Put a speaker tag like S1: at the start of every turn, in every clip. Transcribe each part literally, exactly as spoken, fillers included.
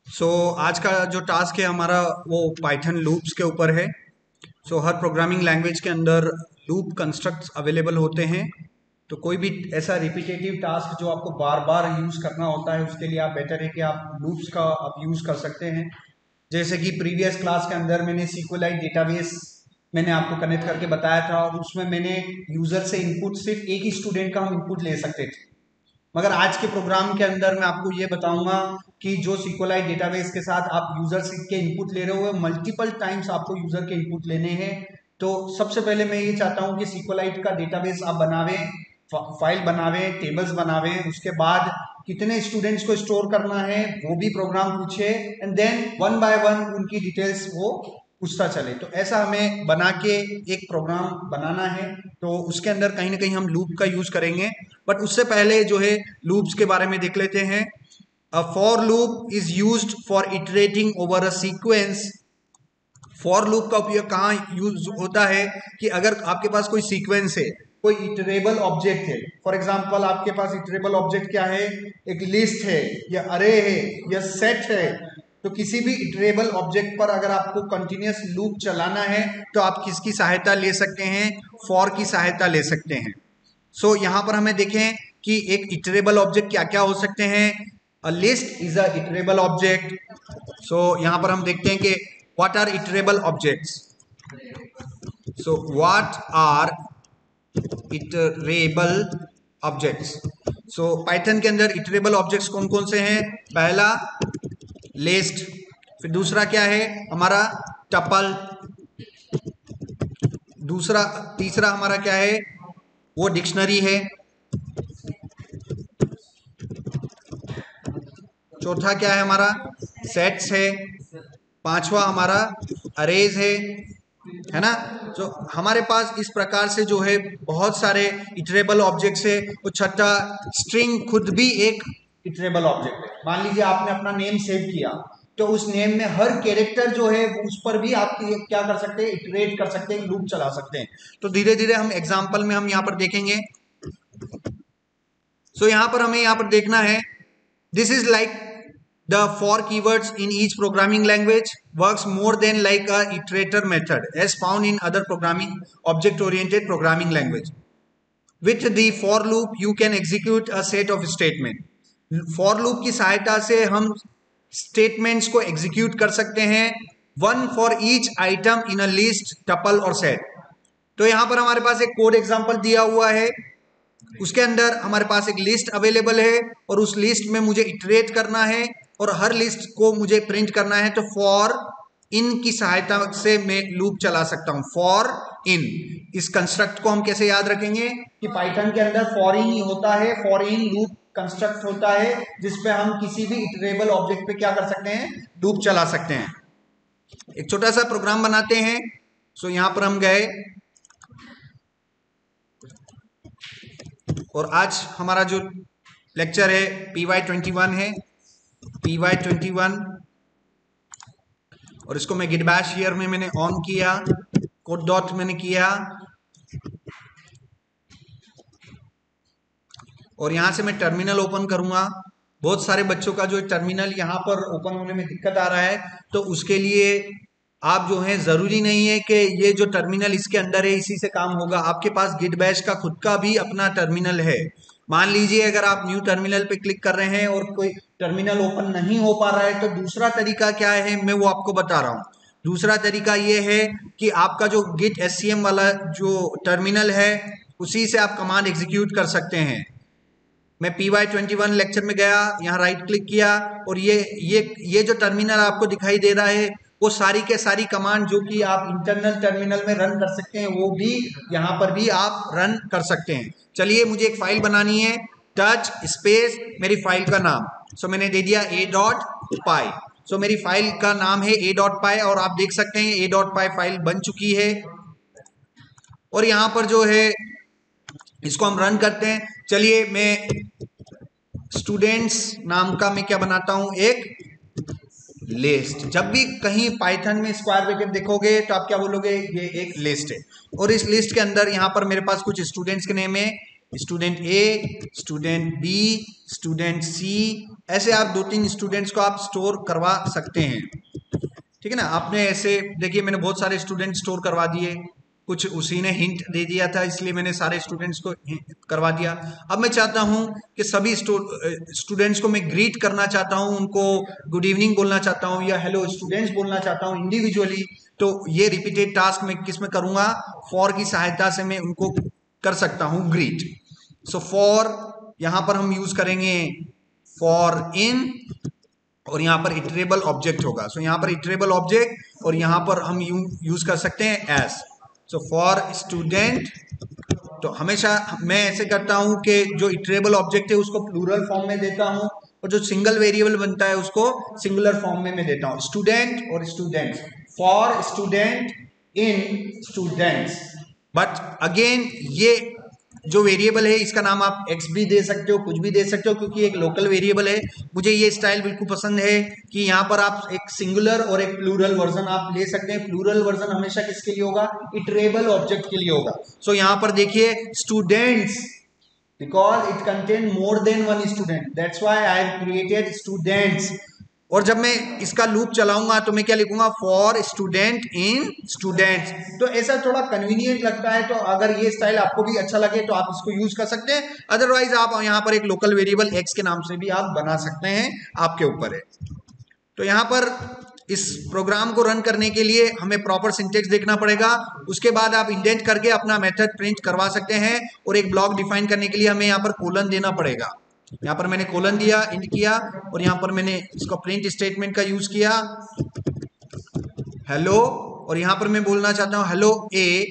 S1: सो so, आज का जो टास्क है हमारा वो पाइथन लूप्स के ऊपर है। सो so, हर प्रोग्रामिंग लैंग्वेज के अंदर लूप कंस्ट्रक्ट्स अवेलेबल होते हैं। तो कोई भी ऐसा रिपीटेटिव टास्क जो आपको बार बार यूज करना होता है उसके लिए आप बेटर है कि आप लूप्स का आप यूज कर सकते हैं। जैसे कि प्रीवियस क्लास के अंदर मैंने सीक्वेलाइट डेटाबेस मैंने आपको कनेक्ट करके बताया था और उसमें मैंने यूजर से इनपुट सिर्फ एक ही स्टूडेंट का हम इनपुट ले सकते थे। मगर आज के प्रोग्राम के अंदर मैं आपको ये बताऊंगा कि जो सिक्वेलाइट डेटाबेस के साथ आप यूजर के इनपुट ले रहे हो मल्टीपल टाइम्स आपको यूजर के इनपुट लेने हैं। तो सबसे पहले मैं ये चाहता हूं कि सिक्वेलाइट का डेटाबेस आप बनावे, फाइल बनावे, टेबल्स बनावे, उसके बाद कितने स्टूडेंट्स को स्टोर करना है वो भी प्रोग्राम पूछे and then one by one उनकी डिटेल्स वो पूछता चले। तो ऐसा हमें बना के एक प्रोग्राम बनाना है। तो उसके अंदर कहीं ना कहीं हम लूप का यूज करेंगे, बट उससे पहले जो है लूप्स के बारे में देख लेते हैं। A for loop is used for iterating over a sequence. For loop का उपयोग कहाँ यूज होता है कि अगर आपके पास कोई सीक्वेंस है, कोई इटरेबल ऑब्जेक्ट है। फॉर एग्जांपल आपके पास इटरेबल ऑब्जेक्ट क्या है, एक लिस्ट है या अरे है या सेट है। तो किसी भी इटरेबल ऑब्जेक्ट पर अगर आपको कंटिन्यूअस लूप चलाना है तो आप किसकी सहायता ले सकते हैं, फॉर की सहायता ले सकते हैं। सो so, यहां पर हमें देखें कि एक इटरेबल ऑब्जेक्ट क्या क्या हो सकते हैं। A list is a iterable object. So यहां पर हम देखते हैं कि what are iterable objects. So what are iterable objects. So Python के अंदर इटरेबल ऑब्जेक्ट्स कौन कौन से हैं। पहला लिस्ट, फिर दूसरा क्या है हमारा टपल, दूसरा तीसरा हमारा क्या है वो डिक्शनरी है, चौथा क्या है हमारा सेट्स है, पांचवा हमारा अरेज है है ना। तो हमारे पास इस प्रकार से जो है बहुत सारे इटरेबल ऑब्जेक्ट्स है। और छठा स्ट्रिंग खुद भी एक इटरेबल ऑब्जेक्ट है। मान लीजिए आपने अपना नेम सेव किया तो उस नेम में हर कैरेक्टर जो है उस पर भी आप क्या कर सकते हैं, इटरेट कर सकते हैं, लूप चला सकते हैं। तो धीरे धीरे हम एग्जाम्पल में हम यहाँ पर देखेंगे। सो so, यहाँ पर हमें यहाँ पर देखना है this is like the for keywords in each programming language works more than like a iterator method as found in other programming object oriented programming language. With the for loop you can execute a set of statement. for loop की सहायता से हम statements को execute कर सकते हैं, one for each item in a list, tuple और set. तो यहां पर हमारे पास एक कोड एग्जांपल दिया हुआ है, उसके अंदर हमारे पास एक लिस्ट अवेलेबल है और उस लिस्ट में मुझे इटरेट करना है और हर लिस्ट को मुझे प्रिंट करना है। तो फॉर इन की सहायता से मैं लूप चला सकता हूं। फॉर इन, इस कंस्ट्रक्ट को हम कैसे याद रखेंगे कि पाइथन के अंदर फॉर इन ही होता है। फॉर इन लूप कंस्ट्रक्ट होता है जिसपे हम किसी भी इटरेबल ऑब्जेक्ट पे क्या कर सकते हैं, लूप चला सकते हैं। एक छोटा सा प्रोग्राम बनाते हैं। सो यहां पर हम गए और आज हमारा जो लेक्चर है पी वाई ट्वेंटी वन है, पी वाई ट्वेंटी वन। और इसको मैं गिट बैश हियर में मैंने ऑन किया, कोड डॉट मैंने किया और यहां से मैं टर्मिनल ओपन करूंगा। बहुत सारे बच्चों का जो टर्मिनल यहां पर ओपन होने में दिक्कत आ रहा है, तो उसके लिए आप जो है जरूरी नहीं है कि ये जो टर्मिनल इसके अंदर है इसी से काम होगा। आपके पास गिट बैश का खुद का भी अपना टर्मिनल है। मान लीजिए अगर आप न्यू टर्मिनल पे क्लिक कर रहे हैं और कोई टर्मिनल ओपन नहीं हो पा रहा है तो दूसरा तरीका क्या है मैं वो आपको बता रहा हूं। दूसरा तरीका ये है कि आपका जो गिट एससीएम वाला जो टर्मिनल है उसी से आप कमांड एग्जीक्यूट कर सकते हैं। मैं P Y twenty one lecture में गया, यहाँ राइट क्लिक किया और ये ये ये जो टर्मिनल आपको दिखाई दे रहा है वो सारी के सारी कमांड जो कि आप इंटरनल टर्मिनल में रन कर सकते हैं वो भी यहाँ पर भी आप रन कर सकते हैं। चलिए मुझे एक फाइल बनानी है, टच स्पेस मेरी फाइल का नाम। सो मैंने दे दिया ए डॉट पाई। सो मेरी फाइल का नाम है ए डॉट पाई और आप देख सकते हैं ए डॉट पाई फाइल बन चुकी है। और यहाँ पर जो है इसको हम रन करते हैं। चलिए मैं स्टूडेंट्स नाम का मैं क्या बनाता हूं, एक लिस्ट। जब भी कहीं पाइथन में स्क्वायर ब्रैकेट देखोगे तो आप क्या बोलोगे, ये एक लिस्ट है। और इस लिस्ट के अंदर यहाँ पर मेरे पास कुछ स्टूडेंट्स के नेम है student A, student B, student C, ऐसे आप दो तीन स्टूडेंट्स को आप स्टोर करवा सकते हैं। ठीक है ना। आपने ऐसे देखिए मैंने बहुत सारे स्टूडेंट स्टोर करवा दिए, कुछ उसी ने हिंट दे दिया था इसलिए मैंने सारे स्टूडेंट्स को करवा दिया। अब मैं चाहता हूं कि सभी स्टूडेंट्स को मैं ग्रीट करना चाहता हूं, उनको गुड इवनिंग बोलना चाहता हूं या हेलो स्टूडेंट्स बोलना चाहता हूं इंडिविजुअली। तो ये रिपीटेड टास्क मैं किस में करूंगा, फॉर की सहायता से मैं उनको कर सकता हूं ग्रीट। सो फॉर यहां पर हम यूज करेंगे फॉर इन, और यहां पर इटरेबल ऑब्जेक्ट होगा। सो so, यहां पर इटरेबल ऑब्जेक्ट और यहां पर हम यू यूज कर सकते हैं एस। सो फॉर स्टूडेंट, तो हमेशा मैं ऐसे करता हूं कि जो इटरेबल ऑब्जेक्ट है उसको प्लूरल फॉर्म में देता हूं और जो सिंगल वेरिएबल बनता है उसको सिंगुलर फॉर्म में मैं देता हूं, स्टूडेंट और students. For student in students. But again ये जो वेरिएबल है इसका नाम आप एक्स भी दे सकते हो, कुछ भी दे सकते हो, क्योंकि एक लोकल वेरिएबल है। मुझे ये स्टाइल बिल्कुल पसंद है कि यहाँ पर आप एक सिंगुलर और एक प्लूरल वर्जन आप ले सकते हैं। प्लूरल वर्जन हमेशा किसके लिए होगा, इटरेबल ऑब्जेक्ट के लिए होगा। सो so, यहाँ पर देखिए students, because it contain more than one student, that's why I have created students. और जब मैं इसका लूप चलाऊंगा तो मैं क्या लिखूंगा, फॉर स्टूडेंट इन स्टूडेंट्स। तो ऐसा थोड़ा कन्वीनियंट लगता है, तो अगर ये स्टाइल आपको भी अच्छा लगे तो आप इसको यूज कर सकते हैं। अदरवाइज आप यहाँ पर एक लोकल वेरिएबल एक्स के नाम से भी आप बना सकते हैं, आपके ऊपर है। तो यहाँ पर इस प्रोग्राम को रन करने के लिए हमें प्रॉपर सिंटेक्स देखना पड़ेगा, उसके बाद आप इंडेंट करके अपना मेथड प्रिंट करवा सकते हैं। और एक ब्लॉक डिफाइन करने के लिए हमें यहाँ पर कोलन देना पड़ेगा। यहाँ पर मैंने कोलन दिया, इंड किया, और यहाँ पर मैंने इसको प्रिंट स्टेटमेंट का यूज किया हेलो, और यहाँ पर मैं बोलना चाहता हूँ hello A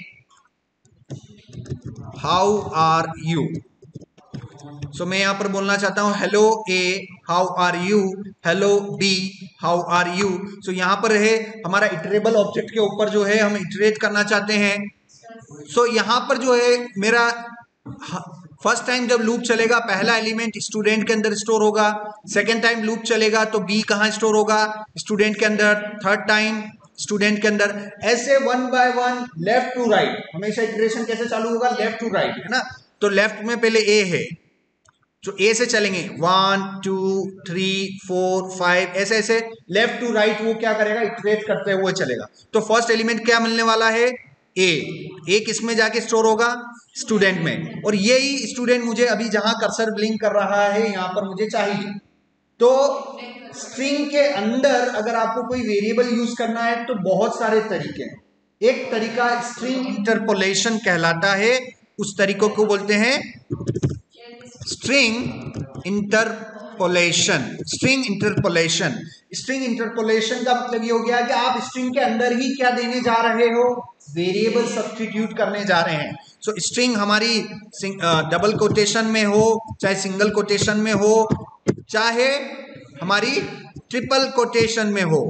S1: how are you. So मैं यहाँ पर बोलना चाहता हूँ hello A how are you, hello B how are you. So यहाँ पर है हमारा इटरेबल ऑब्जेक्ट के ऊपर जो है हम इटरेट करना चाहते हैं। सो so, यहाँ पर जो है मेरा फर्स्ट टाइम जब लूप चलेगा पहला एलिमेंट स्टूडेंट के अंदर स्टोर होगा, सेकेंड टाइम लूप चलेगा तो बी कहाँ स्टोर होगा, स्टूडेंट के अंदर, थर्ड टाइम स्टूडेंट के अंदर, ऐसे one by one left to right. हमेशा इटरेशन कैसे चालू होगा, लेफ्ट टू राइट, है ना। तो लेफ्ट में पहले ए है, जो ए से चलेंगे one two three four five, ऐसे ऐसे लेफ्ट टू राइट वो क्या करेगा, इटरेट करते हुए चलेगा। तो फर्स्ट एलिमेंट क्या मिलने वाला है, ए। ए किस में जाके स्टोर होगा, स्टूडेंट में, और यही स्टूडेंट मुझे अभी जहां कर्सर ब्लिंक कर रहा है यहां पर मुझे चाहिए। तो स्ट्रिंग के अंदर अगर आपको कोई वेरिएबल यूज करना है तो बहुत सारे तरीके हैं। एक तरीका स्ट्रिंग इंटरपोलेशन कहलाता है, उस तरीकों को बोलते हैं string interpolation. String interpolation string interpolation का मतलब ये हो गया कि आप स्ट्रिंग के अंदर ही क्या देने जा रहे हो, वेरिएबल सब्स्टिट्यूट करने जा रहे हैं। सो so, स्ट्रिंग हमारी डबल कोटेशन में हो, चाहे सिंगल कोटेशन में हो, चाहे हमारी ट्रिपल कोटेशन में हो।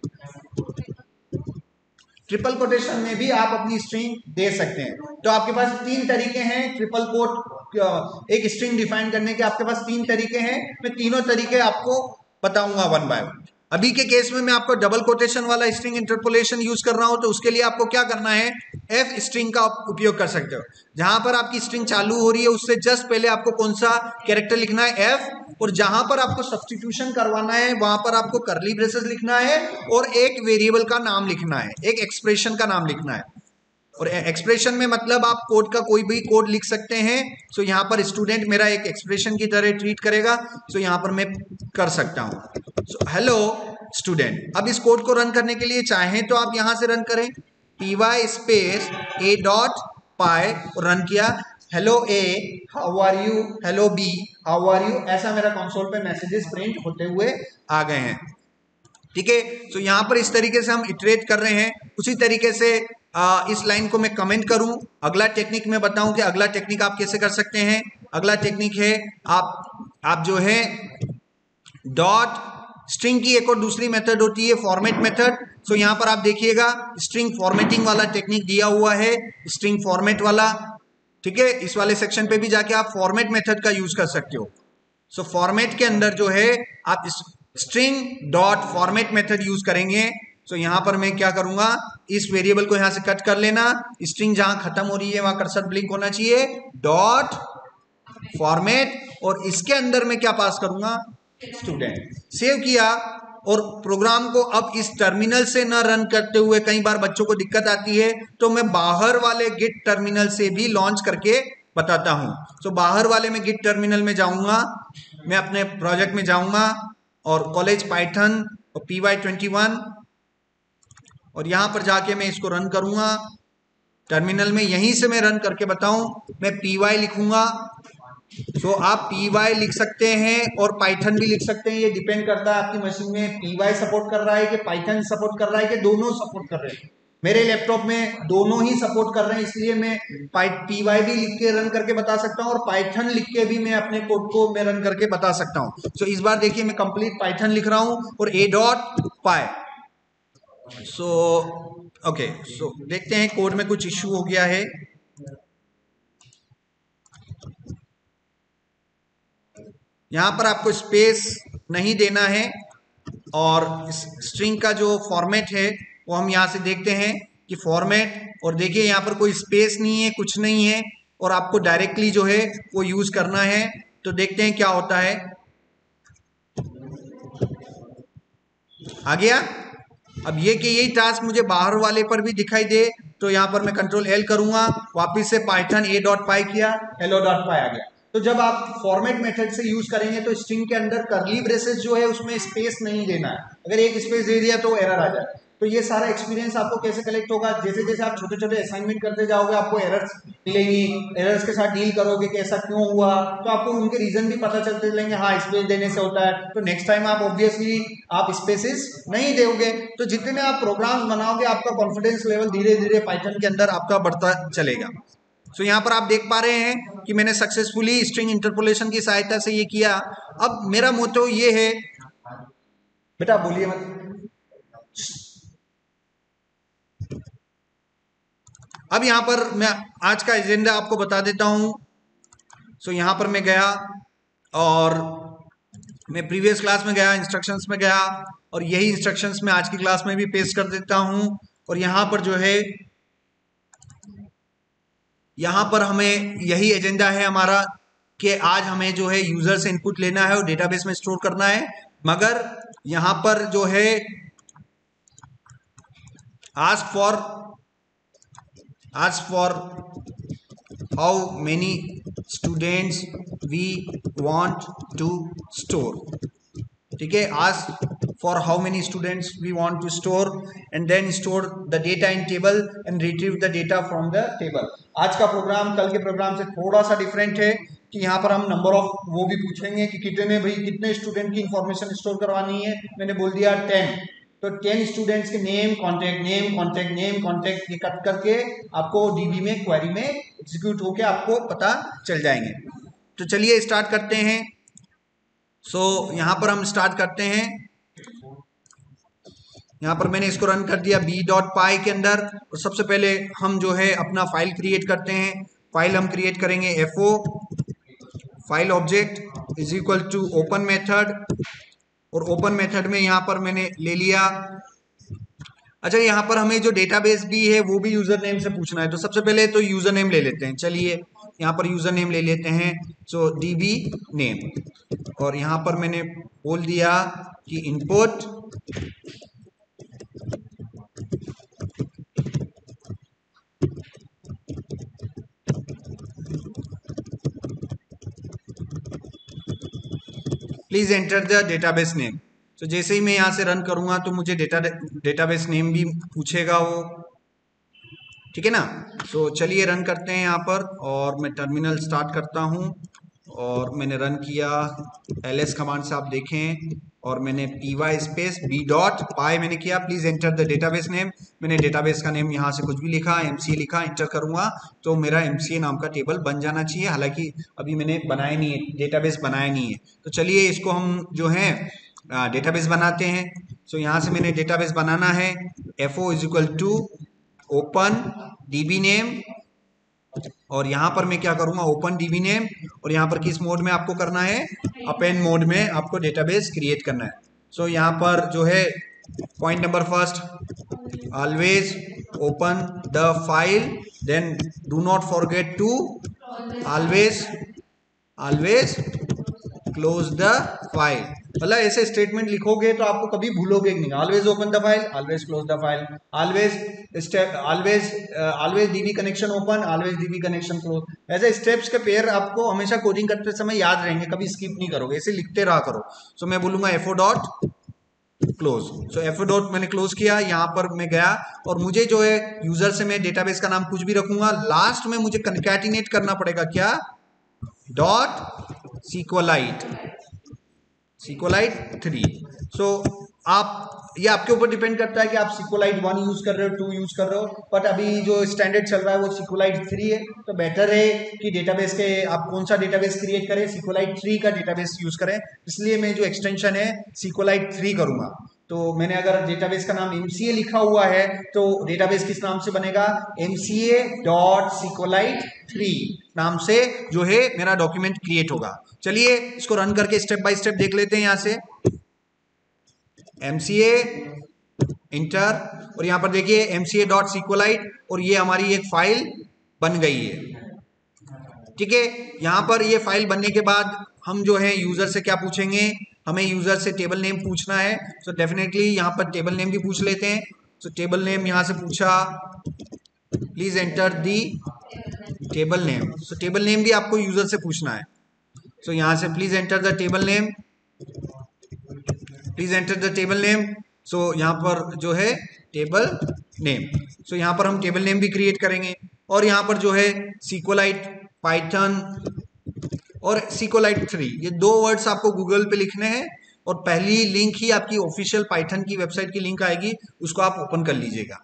S1: ट्रिपल कोटेशन में भी आप अपनी स्ट्रिंग दे सकते हैं। तो आपके पास तीन तरीके हैं ट्रिपल कोट एक स्ट्रिंग डिफाइन करने के, आपके पास तीन तरीके हैं। मैं तीनों तरीके आपको बताऊंगा वन बाय वन। अभी के केस में मैं आपको डबल कोटेशन वाला स्ट्रिंग इंटरपोलेशन यूज कर रहा हूं, तो उसके लिए आपको क्या करना है, एफ स्ट्रिंग का उपयोग कर सकते हो। जहां पर आपकी स्ट्रिंग चालू हो रही है उससे जस्ट पहले आपको कौन सा कैरेक्टर लिखना है, एफ, और जहां पर आपको सब्स्टिट्यूशन करवाना है वहां पर आपको कर्ली ब्रेसेस लिखना है और एक वेरिएबल का नाम लिखना है, एक एक्सप्रेशन का नाम लिखना है। और एक्सप्रेशन में मतलब आप कोड का कोई भी कोड लिख सकते हैं। सो यहाँ पर स्टूडेंट मेरा एक एक्सप्रेशन की तरह ट्रीट करेगा, सो यहाँ पर मैं कर सकता हूँ सो हेलो स्टूडेंट। अब इस कोड को रन करने के लिए चाहें तो आप यहाँ से रन करें, P Y space A dot py, run किया, hello A how are you, hello B how are you, ऐसा मेरा कंसोल पे मैसेजेस प्रिंट होते हुए आ गए हैं। ठीक है, तो यहाँ पर इस तरीके से हम इटरेट कर रहे हैं। उसी तरीके से आ, इस लाइन को मैं कमेंट करूं, अगला टेक्निक मैं बताऊं कि अगला टेक्निक आप कैसे कर सकते हैं। अगला टेक्निक है आप आप जो है डॉट, स्ट्रिंग की एक और दूसरी मेथड होती है फॉर्मेट मेथड। सो यहाँ पर आप देखिएगा स्ट्रिंग फॉर्मेटिंग वाला टेक्निक दिया हुआ है, स्ट्रिंग फॉर्मेट वाला। ठीक है, इस वाले सेक्शन पे भी जाके आप फॉर्मेट मेथड का यूज कर सकते हो। सो फॉर्मेट के अंदर जो है आप string dot format method use करेंगे। सो so, यहाँ पर मैं क्या करूंगा, इस वेरिएबल को यहाँ से कट कर लेना, स्ट्रिंग जहां खत्म हो रही है वहां कर्सर ब्लिंक होना चाहिए, डॉट फॉर्मेट, और इसके अंदर मैं क्या पास करूंगा, स्टूडेंट। सेव किया, और प्रोग्राम को अब इस टर्मिनल से न रन करते हुए, कई बार बच्चों को दिक्कत आती है, तो मैं बाहर वाले गिट टर्मिनल से भी लॉन्च करके बताता हूं। तो बाहर वाले में गिट टर्मिनल में जाऊंगा, मैं अपने प्रोजेक्ट में जाऊंगा और कॉलेज पाइथन और पी वाई ट्वेंटी वन, और यहां पर जाके मैं इसको रन करूंगा टर्मिनल में। यहीं से मैं रन करके बताऊं, मैं पी वाई लिखूंगा। सो so, आप पी वाई लिख सकते हैं और पाइथन भी लिख सकते हैं, ये डिपेंड करता है आपकी मशीन में पी वाई सपोर्ट कर रहा है कि पाइथन सपोर्ट कर रहा है कि दोनों सपोर्ट कर रहे हैं। मेरे लैपटॉप में दोनों ही सपोर्ट कर रहे हैं, इसलिए मैं पी वाई भी लिख के रन करके बता सकता हूं और पाइथन लिख के भी मैं अपने कोड को मैं रन करके बता सकता हूं। सो so, इस बार देखिए मैं कंप्लीट पाइथन लिख रहा हूं और ए डॉट पाई। सो ओके, सो देखते हैं कोड में कुछ इश्यू हो गया है। यहां पर आपको स्पेस नहीं देना है, और स्ट्रिंग का जो फॉर्मेट है वो हम यहां से देखते हैं कि फॉर्मेट, और देखिए यहां पर कोई स्पेस नहीं है, कुछ नहीं है, और आपको डायरेक्टली जो है वो यूज करना है। तो देखते हैं क्या होता है। आ गया। अब ये कि यही टास्क मुझे बाहर वाले पर भी दिखाई दे, तो यहां पर मैं कंट्रोल एल करूंगा, वापिस से पाइथन ए डॉट पाई किया, हेलो डॉट पाई आ गया। तो जब आप फॉर्मेट मेथड से यूज करेंगे तो स्ट्रिंग के अंदर करली ब्रेसेस जो है उसमें स्पेस नहीं देना है, अगर एक स्पेस दे दिया तो एरर आ जाए। तो ये सारा एक्सपीरियंस आपको कैसे कलेक्ट होगा, जैसे जैसे आप छोटे छोटे असाइनमेंट करते जाओगे आपको एरर्स मिलेंगी, एरर्स के साथ डील करोगे कि ऐसा क्यों हुआ, तो आपको उनके रीजन भी पता चलते चलेंगे। हाँ, स्पेस देने से होता है, तो नेक्स्ट टाइम आप ऑब्वियसली आप स्पेसेस नहीं दोगे। तो जितने आप प्रोग्राम्स बनाओगे आपका कॉन्फिडेंस लेवल धीरे धीरे पाइथन के अंदर आपका बढ़ता चलेगा। सो so, यहाँ पर आप देख पा रहे हैं कि मैंने सक्सेसफुली स्ट्रिंग इंटरपोलेशन की सहायता से ये किया। अब मेरा मोटो ये है, बेटा बोलिए मत। अब यहां पर मैं आज का एजेंडा आपको बता देता हूं। सो so, यहां पर मैं गया और मैं प्रीवियस क्लास में गया, इंस्ट्रक्शंस में गया, और यही इंस्ट्रक्शंस मैं आज की क्लास में भी पेश कर देता हूं। और यहां पर जो है, यहां पर हमें यही एजेंडा है हमारा कि आज हमें जो है यूजर से इनपुट लेना है और डेटाबेस में स्टोर करना है। मगर यहां पर जो है ask for ask for how many students we want to store, ठीक है। Ask for how many students we want to store, and then store the data in table and retrieve the data from the table। आज का programme कल के programme से थोड़ा सा different है कि यहाँ पर हम नंबर ऑफ वो भी पूछेंगे कि कितने भाई कितने स्टूडेंट की इंफॉर्मेशन स्टोर करवानी है। मैंने बोल दिया टेन, तो टेन स्टूडेंट्स के name, contact name, contact name, contact ये कट करके आपको डीबी में क्वेरी में एग्जीक्यूट होके आपको पता चल जाएंगे। तो चलिए स्टार्ट करते हैं। सो so, यहाँ पर हम स्टार्ट करते हैं। यहाँ पर मैंने इसको रन कर दिया बी डॉट पाई के अंदर, और सबसे पहले हम जो है अपना फाइल क्रिएट करते हैं। फाइल हम क्रिएट करेंगे F O file object is equal to open method, और ओपन मेथड में यहाँ पर मैंने ले लिया। अच्छा, यहाँ पर हमें जो डेटाबेस भी है वो भी यूजर नेम से पूछना है, तो सबसे पहले तो यूजर नेम ले लेते हैं। चलिए यहाँ पर यूजर नेम ले लेते हैं, सो डीबी नेम, और यहाँ पर मैंने बोल दिया कि input please enter the database name. तो जैसे ही मैं यहाँ से रन करूंगा तो मुझे डेटा डेटाबेस नेम भी पूछेगा वो, ठीक है ना। तो चलिए रन करते हैं यहाँ पर, और मैं टर्मिनल स्टार्ट करता हूँ, और मैंने रन किया एलएस कमांड से, आप देखें, और मैंने P Y space B dot py मैंने किया, please enter the database name. मैंने डेटाबेस का नेम यहाँ से कुछ भी लिखा, एमसीए लिखा, एंटर करूंगा तो मेरा एमसीए नाम का टेबल बन जाना चाहिए। हालांकि अभी मैंने बनाया नहीं है, डेटाबेस बनाया नहीं है। तो चलिए इसको हम जो है डेटाबेस बनाते हैं। सो यहाँ से मैंने डेटाबेस बनाना है, F O is equal to open DB name, और यहाँ पर मैं क्या करूंगा, ओपन डीबी नेम, और यहाँ पर किस मोड में आपको करना है, अपेंड मोड में आपको डेटाबेस क्रिएट करना है। सो so, यहाँ पर जो है point number first, always open the file, then do not forget to always always close the file. मतलब ऐसे स्टेटमेंट लिखोगे तो आपको कभी भूलोगे नहीं। Always open the file, always close the file, always step, always always DB connection open, always DB connection close. ऐसे steps के पेयर आपको हमेशा कोडिंग करते समय याद रहेंगे, कभी स्किप नहीं करोगे, ऐसे लिखते रहा करो। सो मैं बोलूंगा FO dot close. So FO dot मैंने क्लोज किया, यहां पर मैं गया और मुझे जो है यूजर से मैं डेटाबेस का नाम कुछ भी रखूंगा, लास्ट में मुझे कनकैटिनेट करना पड़ेगा क्या, डॉट सीक्वलाइट, सीक्वलाइट थ्री। सो आप, ये आपके ऊपर डिपेंड करता है कि आप सीक्वलाइट वन यूज कर रहे हो, टू यूज कर रहे हो, बट अभी जो स्टैंडर्ड चल रहा है वो सीक्वलाइट थ्री है। तो बेटर है कि डेटाबेस के आप कौन सा डेटाबेस क्रिएट करें, सीक्वलाइट थ्री का डेटाबेस यूज करें। इसलिए मैं जो एक्सटेंशन है सीक्वलाइट थ्री करूंगा। तो मैंने अगर डेटाबेस का नाम एमसीए लिखा हुआ है तो डेटाबेस किस नाम से बनेगा, एमसीए डॉट सीक्वलाइट थ्री नाम से जो है मेरा डॉक्यूमेंट क्रिएट होगा। चलिए इसको रन करके स्टेप बाय स्टेप देख लेते हैं। यहां से एमसीए इंटर, और यहां पर देखिए एमसीए डॉट सीक्वलाइट, और ये हमारी एक फाइल बन गई है। ठीक है, यहां पर ये फाइल बनने के बाद हम जो है यूजर से क्या पूछेंगे, हमें यूजर से टेबल नेम पूछना है। सो डेफिनेटली यहां पर टेबल नेम भी पूछ लेते हैं। सो टेबल नेम यहां से पूछा, please enter the table name. So table name भी आपको यूजर से पूछना है। सो so, यहां से please enter the table name, please enter the table name. So यहां पर जो है टेबल नेम, सो यहां पर हम टेबल नेम भी क्रिएट करेंगे। और यहां पर जो है सीक्वलाइट पाइथन और सीक्वलाइट थ्री, ये दो वर्ड्स आपको गूगल पे लिखने हैं, और पहली लिंक ही आपकी ऑफिशियल पाइथन की वेबसाइट की लिंक आएगी, उसको आप ओपन कर लीजिएगा।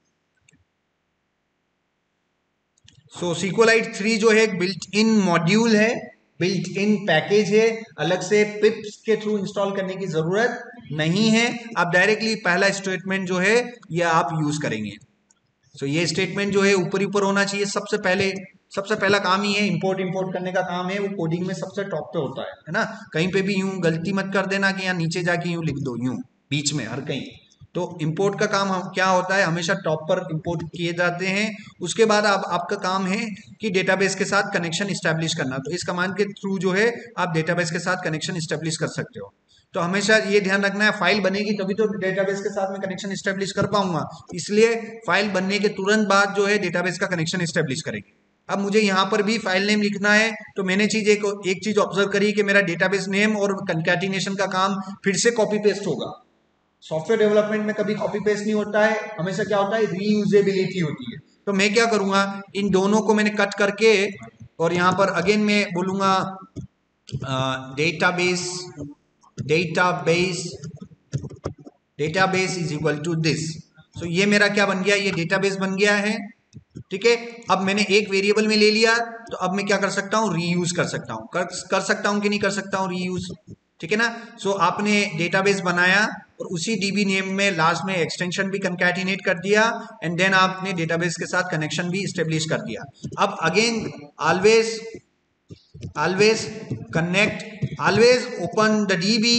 S1: सो सीक्वलाइट थ्री जो है एक बिल्ट इन मॉड्यूल है, बिल्ट इन पैकेज है, अलग से पिप्स के थ्रू इंस्टॉल करने की जरूरत नहीं है। आप डायरेक्टली पहला स्टेटमेंट जो है ये आप यूज करेंगे। सो so, ये स्टेटमेंट जो है ऊपर ऊपर होना चाहिए। सबसे पहले सबसे पहला काम ही है इंपोर्ट इंपोर्ट करने का काम है, वो कोडिंग में सबसे टॉप पे होता है है ना। कहीं पे भी यूं गलती मत कर देना कि यहाँ नीचे जाके यूं लिख दो, यूं बीच में हर कहीं। तो इंपोर्ट का काम हम क्या होता है, हमेशा टॉप पर इंपोर्ट किए जाते हैं। उसके बाद आप आपका काम है कि डेटाबेस के साथ कनेक्शन इस्टेब्लिश करना। तो इस कमांड के थ्रू जो है आप डेटाबेस के साथ कनेक्शन इस्टेब्लिश कर सकते हो। तो हमेशा ये ध्यान रखना है, फाइल बनेगी तभी तो डेटाबेस के साथ में कनेक्शन इस्टेब्लिश कर पाऊंगा, इसलिए फाइल बनने के तुरंत बाद जो है डेटाबेस का कनेक्शन इस्टेब्लिश करेगी। अब मुझे यहाँ पर भी फाइल नेम लिखना है, तो मैंने चीज एक एक चीज ऑब्जर्व करी कि मेरा डेटाबेस नेम और कंकैटिनेशन का काम फिर से कॉपी पेस्ट होगा। सॉफ्टवेयर डेवलपमेंट में कभी कॉपी पेस्ट नहीं होता है, हमेशा क्या होता है, रीयूजेबिलिटी होती है। तो मैं क्या करूंगा, इन दोनों को मैंने कट करके, और यहाँ पर अगेन मैं बोलूंगा database database database is equal to this. So ये मेरा क्या बन गया, ये डेटाबेस बन गया है। ठीक है, अब मैंने एक वेरिएबल में ले लिया, तो अब मैं क्या कर सकता हूँ, रीयूज कर सकता हूँ। कर, कर सकता हूँ कि नहीं कर सकता हूँ रीयूज, ठीक है ना। सो so, आपने डेटाबेस बनाया और उसी डीबी नेम में लास्ट में एक्सटेंशन भी कंकैटिनेट कर दिया, एंड देन आपने डेटाबेस के साथ कनेक्शन भी स्टेब्लिश कर दिया। अब again always always connect, always open the DB,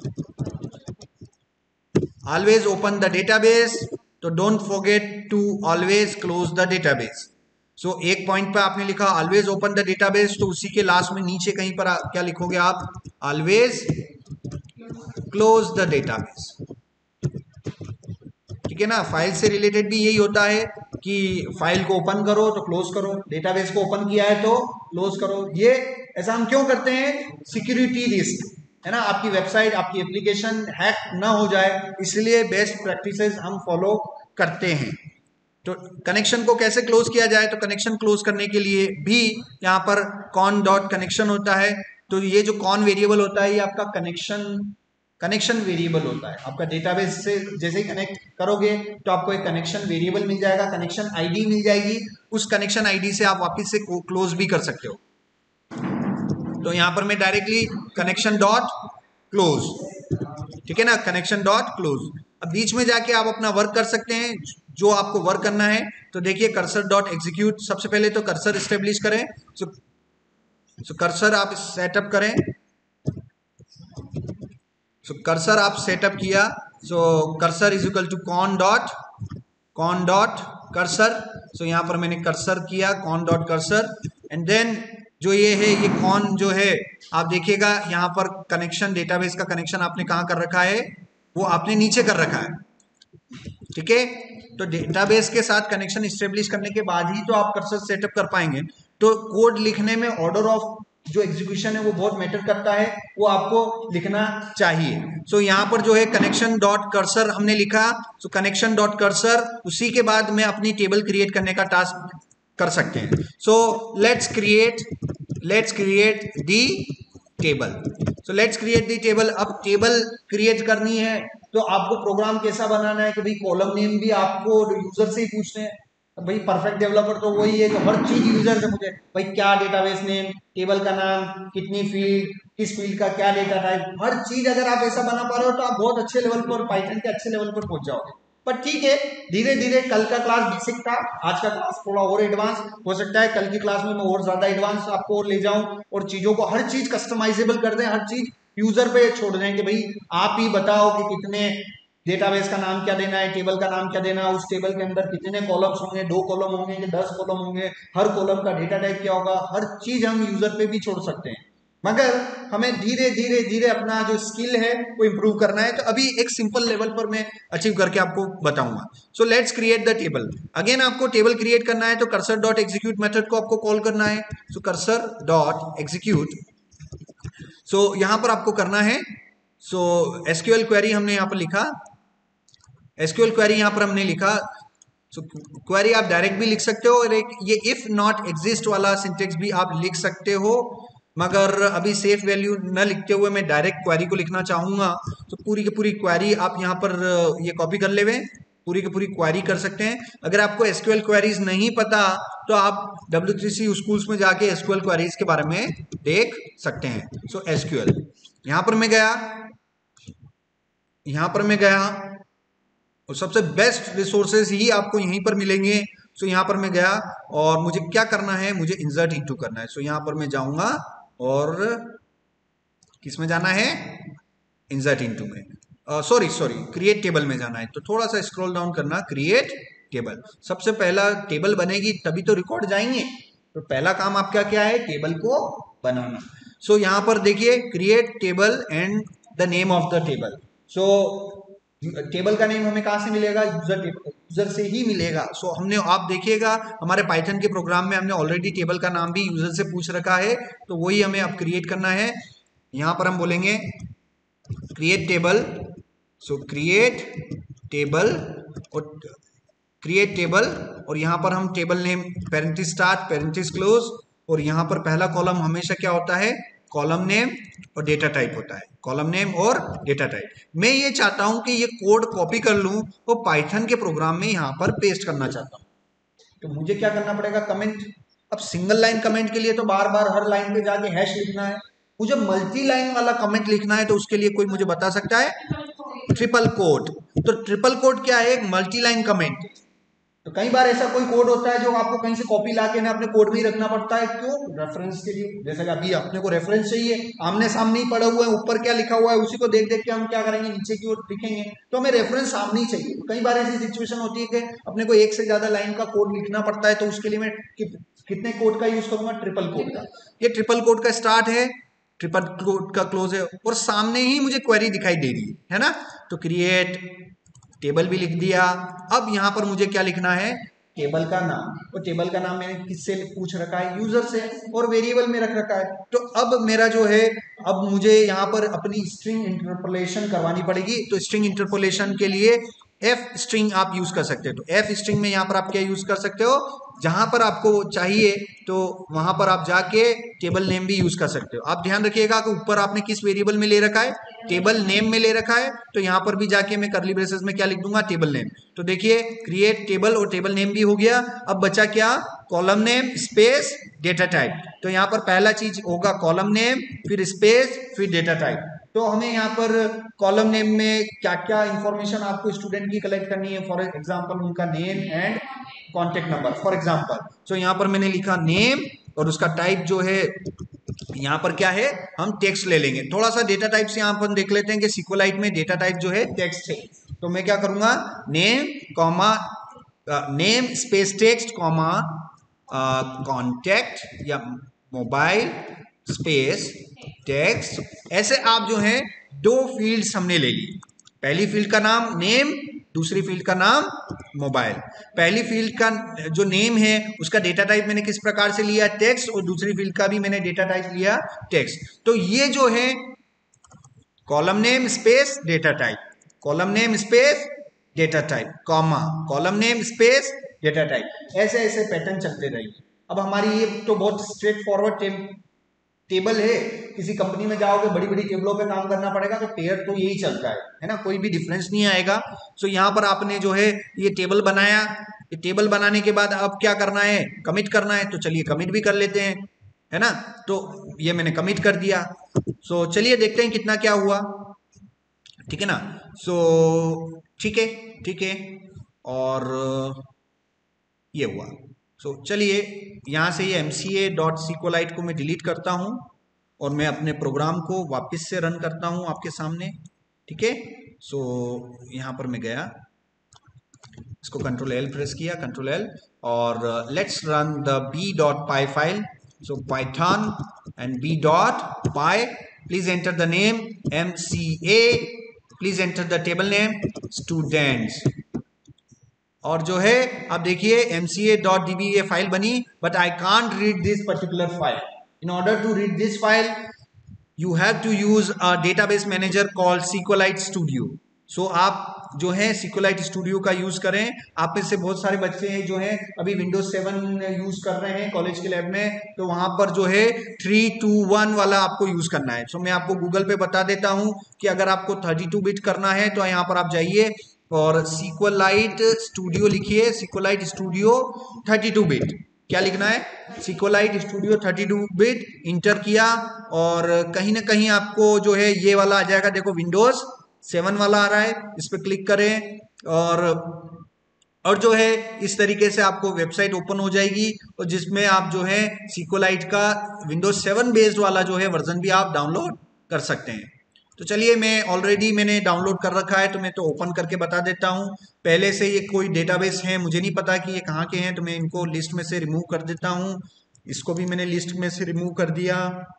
S1: always open the database, तो don't forget to always close the database। so एक पॉइंट पे आपने लिखा always open the database, तो उसी के लास्ट में नीचे कहीं पर क्या लिखोगे आप, always close the database। ठीक है ना, फाइल से रिलेटेड भी यही होता है कि फाइल को ओपन करो तो क्लोज करो, डेटाबेस को ओपन किया है तो क्लोज करो। ये ऐसा हम क्यों करते हैं, सिक्योरिटी रिस्क है ना, आपकी वेबसाइट आपकी एप्लीकेशन हैक ना हो जाए, इसलिए बेस्ट प्रैक्टिसेस हम फॉलो करते हैं। तो कनेक्शन को कैसे क्लोज किया जाए, तो कनेक्शन क्लोज करने के लिए भी यहाँ पर कॉन डॉट कनेक्शन होता है। तो ये जो कॉन वेरिएबल होता है ये आपका कनेक्शन कनेक्शन वेरिएबल होता है। आपका डेटाबेस से जैसे ही कनेक्ट करोगे तो आपको एक कनेक्शन वेरिएबल मिल जाएगा, कनेक्शन आईडी मिल जाएगी, उस कनेक्शन आईडी से आप वापस से क्लोज भी कर सकते हो। तो यहां पर मैं डायरेक्टली कनेक्शन डॉट क्लोज, ठीक है ना, कनेक्शन डॉट क्लोज। अब बीच में जाके आप अपना वर्क कर सकते हैं जो आपको वर्क करना है। तो देखिए कर्सर डॉट एग्जीक्यूट, सबसे पहले तो कर्सर स्टेब्लिश करें। सो सो कर्सर आप सेटअप करें, सो कर्सर आप सेटअप किया, so cursor is equal to con dot con dot cursor. So यहां पर मैंने कर्सर किया con dot cursor, and then जो ये है ये कौन जो है, आप देखिएगा यहाँ पर कनेक्शन, डेटाबेस का कनेक्शन आपने कहाँ कर रखा है, वो आपने नीचे कर रखा है, ठीक है। तो डेटाबेस के साथ कनेक्शन इस्टेब्लिश करने के बाद ही तो आप कर्सर सेटअप कर पाएंगे। तो कोड लिखने में ऑर्डर ऑफ जो एग्जीक्यूशन है वो बहुत मैटर करता है, वो आपको लिखना चाहिए। सो so, यहाँ पर जो है कनेक्शन डॉट कर्सर हमने लिखा, सो कनेक्शन डॉट कर्सर, उसी के बाद में अपनी टेबल क्रिएट करने का टास्क कर सकते हैं। So let's create let's create the table. So let's create the table. अब टेबल क्रिएट करनी है तो आपको प्रोग्राम कैसा बनाना है कि भाई कॉलम नेम भी आपको यूजर से ही पूछने हैं। भाई परफेक्ट डेवलपर तो वही है, तो हर चीज यूजर से पूछे, भाई क्या डेटाबेस नेम, टेबल का नाम, कितनी फील्ड, किस फील्ड का क्या डेटा टाइप, हर चीज अगर आप ऐसा बना पा रहे हो तो आप बहुत अच्छे लेवल पर, पाइथन के अच्छे लेवल पर पहुंच जाओगे। पर ठीक है, धीरे धीरे, कल का क्लास बेसिक था, आज का क्लास थोड़ा और एडवांस हो सकता है, कल की क्लास में मैं और ज्यादा एडवांस आपको और ले जाऊं और चीजों को, हर चीज कस्टमाइजेबल कर दें, हर चीज यूजर पे छोड़ दें कि भाई आप ही बताओ कि कितने डेटाबेस का नाम क्या देना है, टेबल का नाम क्या देना है, उस टेबल के अंदर कितने कॉलम्स होंगे, दो कॉलम होंगे कि दस कॉलम होंगे, हर कॉलम का डेटा टाइप क्या होगा, हर चीज हम यूजर पे भी छोड़ सकते हैं। मगर हमें धीरे धीरे धीरे अपना जो स्किल है वो इंप्रूव करना है। तो अभी एक सिंपल लेवल पर मैं अचीव करके आपको बताऊंगा। So let's create the table. Again आपको टेबल क्रिएट करना है तो कर्सर डॉट एग्जीक्यूट मेथड को आपको कॉल करना है। So cursor dot execute, so यहां पर आपको करना है, सो एसक्यूएल क्वेरी हमने यहां पर लिखा, एसक्यूएल क्वेरी यहां पर हमने लिखा। सो क्वेरी आप डायरेक्ट भी लिख सकते हो और एक ये इफ नॉट एग्जिस्ट वाला सिंटेक्स भी आप लिख सकते हो, मगर अभी सेफ वैल्यू न लिखते हुए मैं डायरेक्ट क्वेरी को लिखना चाहूंगा। तो पूरी की पूरी क्वेरी आप यहाँ पर ये कॉपी कर ले, पूरी की पूरी क्वेरी कर सकते हैं। अगर आपको एसक्यूएल क्वेरीज नहीं पता तो आप डब्ल्यू थ्री सी स्कूल्स में जाके एसक्यूएल क्वेरीज के बारे में देख सकते हैं। सो एसक्यूएल, यहाँ पर मैं गया, यहाँ पर मैं गया और सबसे बेस्ट रिसोर्सेज ही आपको यहीं पर मिलेंगे। सो यहाँ पर मैं गया और मुझे क्या करना है, मुझे इंसर्ट इनटू करना है। सो यहाँ पर मैं जाऊंगा और किस में जाना है, इंसर्ट इनटू में, सॉरी सॉरी क्रिएट टेबल में जाना है। तो थोड़ा सा स्क्रॉल डाउन करना, क्रिएट टेबल, सबसे पहला टेबल बनेगी तभी तो रिकॉर्ड जाएंगे। तो पहला काम आपका क्या है, टेबल को बनाना। सो so, यहाँ पर देखिए create table and the name of the table. So table का नेम हमें कहाँ से मिलेगा, यूजर यूजर से ही मिलेगा। सो so, हमने, आप देखिएगा हमारे पाइथन के प्रोग्राम में हमने ऑलरेडी टेबल का नाम भी यूजर से पूछ रखा है, तो वही हमें अब क्रिएट करना है। यहाँ पर हम बोलेंगे create table, so create table और क्रिएट टेबल, और यहाँ पर हम table name parenthesis start parenthesis close, और यहाँ पर पहला कॉलम हमेशा क्या होता है, कॉलम नेम और डेटा टाइप होता है, कॉलम नेम और डेटा टाइप। मैं ये चाहता हूं कि ये कोड कॉपी कर लूं तो पाइथन के प्रोग्राम में यहाँ पर पेस्ट करना चाहता हूं, तो मुझे क्या करना पड़ेगा, कमेंट। अब सिंगल लाइन कमेंट के लिए तो बार बार हर लाइन पे जाके हैश लिखना है, मुझे मल्टी लाइन वाला कमेंट लिखना है, तो उसके लिए कोई मुझे बता सकता है, ट्रिपल कोट। तो ट्रिपल कोट क्या है, एक मल्टी लाइन कमेंट। तो कई बार ऐसा कोई कोड होता है जो आपको कहीं से कॉपी लाके ना अपने कोड में ही रखना पड़ता है, क्यों, रेफरेंस के लिए। जैसे कि अभी अपने को रेफरेंस चाहिए, आमने सामने ही पड़ा हुआ है, ऊपर क्या लिखा हुआ है उसी को देख देख के हम क्या करेंगे, नीचे की ओर लिखेंगे, तो हमें रेफरेंस सामने ही चाहिए। तो कई बार ऐसी सिचुएशन होती है कि अपने को एक से ज्यादा लाइन का कोड लिखना पड़ता है, तो उसके लिए मैं कि, कितने कोड का यूज करूंगा, ट्रिपल कोड का। ये ट्रिपल कोड का स्टार्ट है, ट्रिपल कोड का क्लोज है, और सामने ही मुझे क्वेरी दिखाई दे रही है ना। तो क्रिएट टेबल भी लिख दिया। अब यहां पर मुझे क्या लिखना है, टेबल का नाम, और टेबल का नाम मैंने किससे पूछ रखा है, यूजर से, और वेरिएबल में रख रखा है। तो अब मेरा जो है, अब मुझे यहाँ पर अपनी स्ट्रिंग इंटरपोलेशन करवानी पड़ेगी। तो स्ट्रिंग इंटरपोलेशन के लिए एफ स्ट्रिंग आप यूज कर सकते हो। तो एफ स्ट्रिंग में यहाँ पर आप क्या यूज कर सकते हो, जहां पर आपको चाहिए तो वहां पर आप जाके टेबल नेम भी यूज कर सकते हो। आप ध्यान रखिएगा कि ऊपर आपने किस वेरिएबल में ले रखा है, टेबल नेम में ले रखा है, तो यहां पर भी जाके मैं कर्ली ब्रेसेस में क्या लिख दूंगा, टेबल नेम। तो देखिए क्रिएट टेबल और टेबल नेम भी हो गया। अब बचा क्या, column name space data type. तो यहाँ पर पहला चीज होगा कॉलम नेम, फिर स्पेस, फिर डेटा टाइप। तो हमें यहाँ पर कॉलम नेम में क्या क्या इंफॉर्मेशन आपको स्टूडेंट की कलेक्ट करनी है, फॉर एग्जांपल उनका name and contact number, for example. So यहाँ पर मैंने लिखा नेम, और उसका टाइप जो है यहाँ पर क्या है, हम टेक्स्ट ले लेंगे। थोड़ा सा डेटा टाइप से यहाँ पर देख लेते हैं कि सिक्वलाइट में डेटा टाइप जो है टेक्स्ट है। तो मैं क्या करूंगा, name comma name space text comma contact या मोबाइल स्पेस टेक्स्ट, ऐसे आप जो है दो फील्ड्स हमने ले ली। पहली फील्ड का नाम नेम, दूसरी फील्ड का नाम मोबाइल। पहली फील्ड का जो नेम है उसका डेटा टाइप मैंने किस प्रकार से लिया, टेक्स्ट, और दूसरी फील्ड का भी मैंने डेटा टाइप लिया टेक्स्ट। तो ये जो है column name space data type, column name space data type, comma, column name space data type, ऐसे ऐसे पैटर्न चलते रहेंगे। अब हमारी ये तो बहुत स्ट्रेट फॉरवर्ड टे, टेबल है। किसी कंपनी में जाओगे बड़ी बड़ी टेबलों पे काम करना पड़ेगा तो पेयर तो यही चलता है है ना, कोई भी डिफरेंस नहीं आएगा। सो यहाँ पर आपने जो है ये टेबल बनाया, ये टेबल बनाने के बाद अब क्या करना है, कमिट करना है। तो चलिए कमिट भी कर लेते हैं, है ना। तो ये मैंने कमिट कर दिया। सो चलिए देखते हैं कितना क्या हुआ, ठीक है ना। सो ठीक है, ठीक है, और ये हुआ। सो चलिए यहाँ से ये एम सी ए डॉट सिक्वलाइट को मैं डिलीट करता हूँ और मैं अपने प्रोग्राम को वापस से रन करता हूँ आपके सामने, ठीक है। सो यहाँ पर मैं गया, इसको कंट्रोल एल प्रेस किया, कंट्रोल एल, और let's run the B dot py file. So Python and B dot py, please enter the name M C A, please enter the table name students. और जो है अब देखिए M C A dot D B ये file बनी, but I can't read this particular file. In order to read this file you have to use a database manager called SQLite Studio. So so, आप जो है SQLite Studio का use करें। आप में से बहुत सारे बच्चे हैं जो हैं अभी विंडोज सेवन यूज कर रहे हैं कॉलेज के लैब में, तो वहां पर जो है थ्री टू वन वाला आपको यूज करना है। सो so, मैं आपको गूगल पे बता देता हूं कि अगर आपको थर्टी टू बिट करना है तो यहाँ पर आप जाइए और SQLite Studio लिखिए, SQLite Studio thirty two bit, क्या लिखना है, SQLite Studio thirty two bit, enter किया और कहीं ना कहीं आपको जो है ये वाला आ जाएगा, देखो विंडोज सेवन वाला आ रहा है, इस पर क्लिक करें और और जो है इस तरीके से आपको वेबसाइट ओपन हो जाएगी और जिसमें आप जो है SQLite का विंडोज सेवन बेस्ड वाला जो है वर्जन भी आप डाउनलोड कर सकते हैं। तो चलिए मैं ऑलरेडी मैंने डाउनलोड कर रखा है तो मैं तो ओपन करके बता देता हूँ। पहले से ये कोई डेटाबेस है, मुझे नहीं पता कि ये कहाँ के हैं, तो मैं इनको लिस्ट में से रिमूव कर देता हूँ। इसको भी मैंने लिस्ट में से रिमूव कर दिया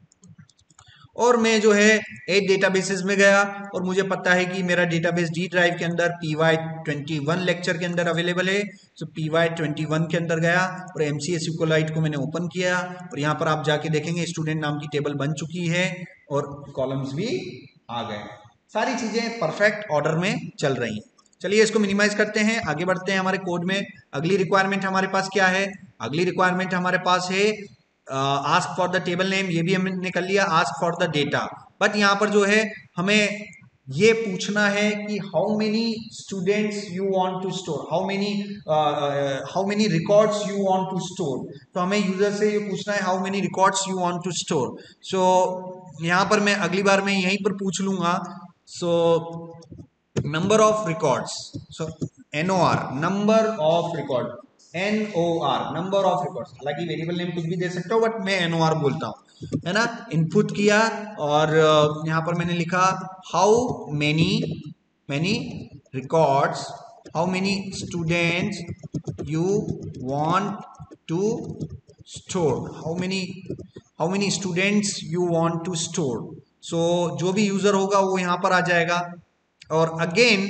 S1: और मैं जो है एट डेटाबेसेस में गया और मुझे पता है कि मेरा डेटाबेस डी ड्राइव के अंदर P Y twenty one lecture के अंदर अवेलेबल है। So P Y twenty one के अंदर गया और एम सी ए SQLite को मैंने ओपन किया और यहाँ पर आप जाके देखेंगे स्टूडेंट नाम की टेबल बन चुकी है और कॉलम्स भी आ गए, सारी चीजें परफेक्ट ऑर्डर में चल रही हैं। चलिए इसको मिनिमाइज करते हैं, आगे बढ़ते हैं हमारे कोड में। अगली रिक्वायरमेंट हमारे पास क्या है, अगली रिक्वायरमेंट हमारे पास है ask for the table name, ये भी हमने कर लिया, ask for the data. But यहाँ पर जो है हमें ये पूछना है कि how many students you want to store, how many how many records you want to store. तो हमें यूजर से ये पूछना है how many records you want to store. So यहाँ पर मैं अगली बार मैं यहीं पर पूछ लूंगा। So number of records, so N O R, number of record, N O R, number of records. हालांकि वेरिएबल नेम कुछ भी दे सकते हो बट मैं एन ओ आर बोलता हूँ, है ना। इनपुट किया और यहाँ पर मैंने लिखा how many many records, how many students you want to store, how many how many students you want to store. So जो भी यूजर होगा वो यहाँ पर आ जाएगा। और अगेन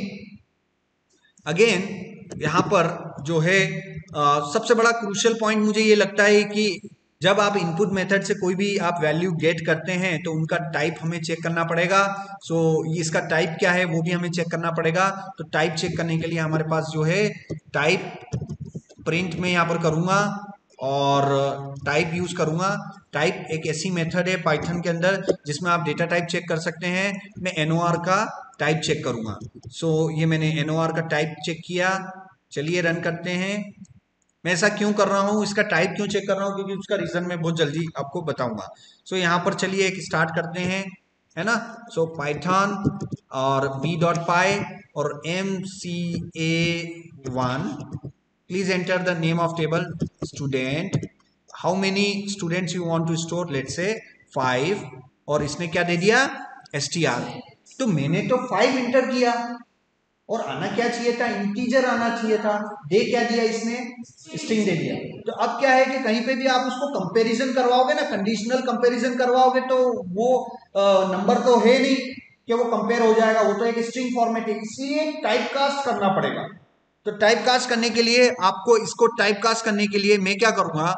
S1: अगेन यहाँ पर जो है आ, सबसे बड़ा क्रूशियल पॉइंट मुझे ये लगता है कि जब आप इनपुट मेथड से कोई भी आप वैल्यू गेट करते हैं तो उनका टाइप हमें चेक करना पड़ेगा। सो so, इसका टाइप क्या है वो भी हमें चेक करना पड़ेगा। तो टाइप चेक करने के लिए हमारे पास जो है टाइप प्रिंट में यहाँ पर करूँगा और टाइप यूज करूँगा। टाइप एक ऐसी मेथड है पाइथन के अंदर जिसमें आप डेटा टाइप चेक कर सकते हैं। मैं एन ओ आर का टाइप चेक करूँगा। सो so, ये मैंने एन ओ आर का टाइप चेक किया। चलिए रन करते हैं। मैं ऐसा क्यों कर रहा हूँ, इसका टाइप क्यों चेक कर रहा हूँ, क्योंकि उसका रीजन मैं बहुत जल्दी आपको बताऊंगा। सो so, यहाँ पर चलिए एक स्टार्ट करते हैं, है ना। सो पाइथन और बी डॉट पाई और M C A one, please enter the name of table student, how many students you want to store, let's say five, और इसने क्या दे दिया एस टी आर। तो मैंने तो फाइव इंटर किया और आना क्या चाहिए था, इंटीजर आना चाहिए था। दे क्या दिया इसने, स्ट्रिंग दे दिया। तो अब क्या है कि कहीं पे भी आप उसको कंपैरिजन करवाओगे ना, कंडीशनल कंपैरिजन करवाओगे, तो वो नंबर तो है नहीं कि वो कंपेयर हो जाएगा, वो तो एक स्ट्रिंग फॉर्मेट है, इसलिए टाइप कास्ट करना पड़ेगा। तो टाइप कास्ट करने के लिए आपको, इसको टाइप कास्ट करने के लिए मैं क्या करूंगा,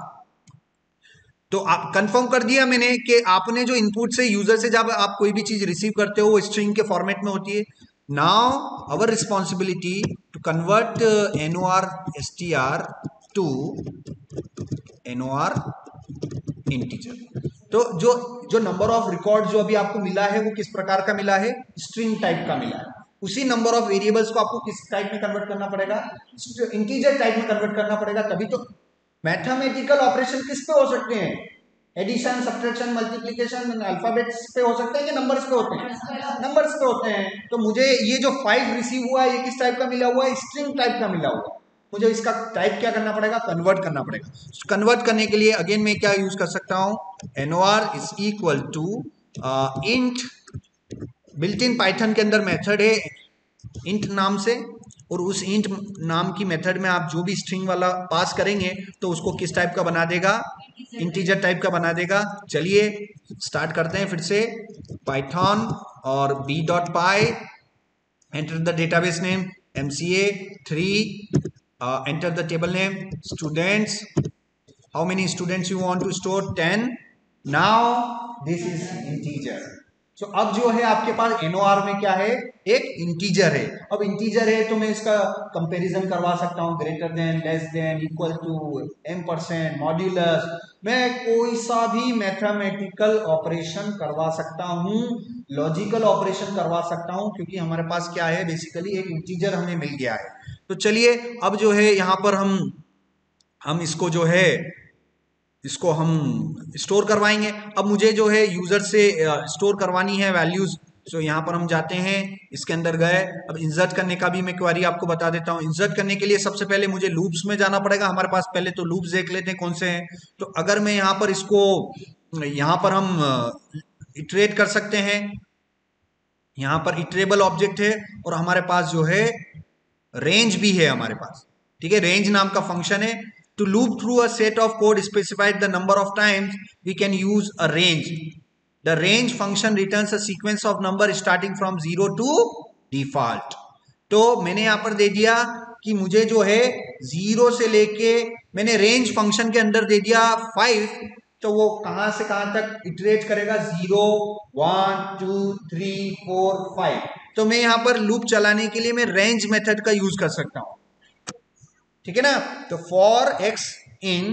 S1: तो आप कंफर्म कर दिया मैंने कि आपने जो इनपुट से यूजर से जब आप कोई भी चीज रिसीव करते हो वो स्ट्रिंग के फॉर्मेट में होती है। Now our responsibility to convert N O R S T R to N O R integer. तो जो जो नंबर ऑफ रिकॉर्ड जो अभी आपको मिला है वो किस प्रकार का मिला है, स्ट्रिंग टाइप का मिला है। उसी नंबर ऑफ वेरिएबल्स को आपको किस टाइप में कन्वर्ट करना पड़ेगा, इंटीजर टाइप में कन्वर्ट करना पड़ेगा। तभी तो मैथमेटिकल ऑपरेशन किस पे हो सकते हैं, एडिशन, सब्ट्रैक्शन, मल्टीप्लिकेशन अल्फाबेट्स पे हो सकते हैं कि नंबर्स पे होते हैं, नंबर्स पे होते हैं। तो मुझे ये जो फाइव रिसीव हुआ है ये किस टाइप का मिला हुआ है, स्ट्रिंग टाइप का मिला हुआ है। मुझे इसका टाइप क्या करना पड़ेगा, कन्वर्ट करना पड़ेगा। कन्वर्ट करने के लिए अगेन मैं क्या यूज कर सकता हूं, N O R is equal to int, built in Python के अंदर मेथड है इंट नाम से, और उस इंट नाम की मेथड में आप जो भी स्ट्रिंग वाला पास करेंगे तो उसको किस टाइप का बना देगा, इंटीजर टाइप का बना देगा। चलिए स्टार्ट करते हैं फिर से, पाइथन और B dot py, enter the database name M C A three, enter the table name students, how many students you want to store, ten. Now this is integer. So अब जो है आपके पास N O are में क्या है, एक integer है। अब इंटीजर है तो मैं इसका कंपैरिजन करवा सकता हूं, greater than, less than, equal to, M percent, modulus, मैं कोई सा भी मैथमेटिकल ऑपरेशन करवा सकता हूं, लॉजिकल ऑपरेशन करवा सकता हूं, क्योंकि हमारे पास क्या है, बेसिकली एक इंटीजर हमें मिल गया है। तो चलिए अब जो है यहां पर हम हम इसको जो है इसको हम स्टोर करवाएंगे। अब मुझे जो है यूजर से स्टोर करवानी है वैल्यूज। सो यहाँ पर हम जाते हैं, इसके अंदर गए। अब इंसर्ट करने का भी मैं क्वेरी आपको बता देता हूँ। इंसर्ट करने के लिए सबसे पहले मुझे लूप्स में जाना पड़ेगा। हमारे पास पहले तो लूप्स देख लेते हैं कौन से हैं। तो अगर मैं यहाँ पर इसको, यहाँ पर हम इटरेट कर सकते हैं, यहाँ पर इटरेबल ऑब्जेक्ट है, और हमारे पास जो है रेंज भी है हमारे पास, ठीक है। रेंज नाम का फंक्शन है। To loop through a set of code specified the number of times, we can use a range. The range function returns a sequence of number starting from zero to default. तो मैंने यहां पर दे दिया कि मुझे जो है जीरो से लेके, मैंने रेंज फंक्शन के अंदर दे दिया फाइव, तो वो कहां से कहां तक इटरेट करेगा, zero, one, two, three, four, five. तो मैं यहां पर लूप चलाने के लिए मैं रेंज मेथड का यूज कर सकता हूं, ठीक है ना। तो फॉर एक्स इन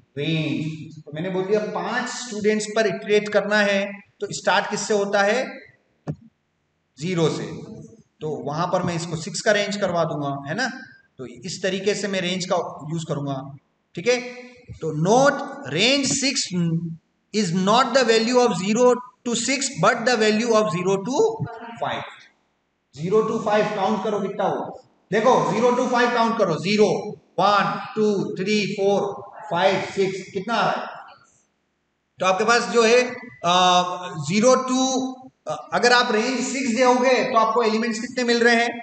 S1: रेंज, तो मैंने बोल दिया पांच स्टूडेंट्स पर इटरेट करना है, तो स्टार्ट किससे होता है, जीरो से। तो वहां पर मैं इसको सिक्स का रेंज करवा दूंगा, है ना। तो इस तरीके से मैं रेंज का यूज करूंगा, ठीक है। तो note, range six is not the value of zero to six but the value of zero to five. Zero to five count करो कितना हुआ, देखो जीरो टू फाइव काउंट करो, zero, one, two, three, four, five, six, कितना आ रहा है। तो आपके पास जो है जीरो टू, अगर आप रेंज सिक्स दोगे तो आपको एलिमेंट्स कितने मिल रहे हैं,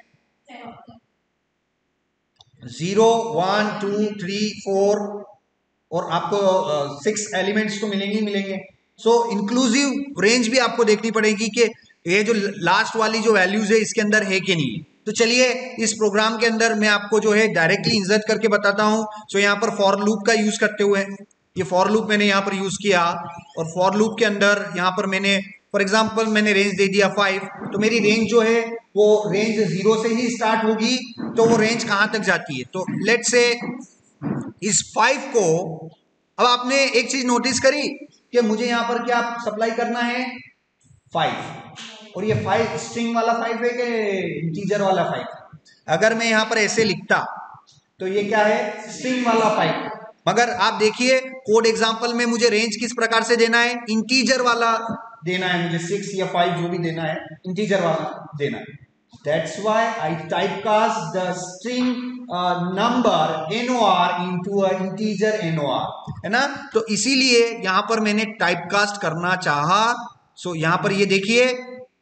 S1: zero, one, two, three, four, और आपको सिक्स एलिमेंट्स तो मिलेंगे ही मिलेंगे। सो इंक्लूसिव रेंज भी आपको देखनी पड़ेगी कि ये जो लास्ट वाली जो वैल्यूज है इसके अंदर है कि नहीं। तो चलिए इस प्रोग्राम के अंदर मैं आपको जो है डायरेक्टली इंसर्ट करके बताता हूं। सो यहाँ पर फॉर लूप का यूज करते हुए, ये फॉर लूप मैंने यहाँ पर यूज किया, और फॉर लूप के अंदर यहाँ पर मैंने फॉर एग्जाम्पल मैंने रेंज दे दिया फाइव, तो मेरी रेंज जो है वो रेंज जीरो से ही स्टार्ट होगी। तो वो रेंज कहां तक जाती है, तो लेट्स से इस फाइव को, अब आपने एक चीज नोटिस करी कि मुझे यहां पर क्या सप्लाई करना है, फाइव, और ये फाइव स्ट्रिंग वाला फाइव है कि इंटीजर वाला फाइव। अगर मैं यहां पर ऐसे लिखता तो ये क्या है, स्ट्रिंग वाला फाइव। मगर आप देखिए कोड एग्जांपल में मुझे रेंज किस प्रकार से देना है, इंटीजर वाला देना है मुझे, सिक्स या फाइव जो भी देना है, इंटीजर वाला देना है। That's why I typecast the string uh, number N O R into a integer N O R, है ना। तो इसीलिए यहां पर मैंने टाइपकास्ट करना चाहा। सो so, यहां पर ये देखिए